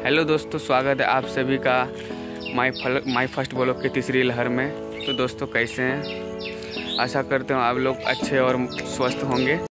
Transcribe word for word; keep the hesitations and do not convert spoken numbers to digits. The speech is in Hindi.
हेलो दोस्तों, स्वागत है आप सभी का माई फल माई फर्स्ट ब्लॉग की तीसरी लहर में। तो दोस्तों कैसे हैं? आशा करते हूँ आप लोग अच्छे और स्वस्थ होंगे।